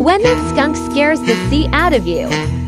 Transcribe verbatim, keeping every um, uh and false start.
When that skunk scares the sea out of you.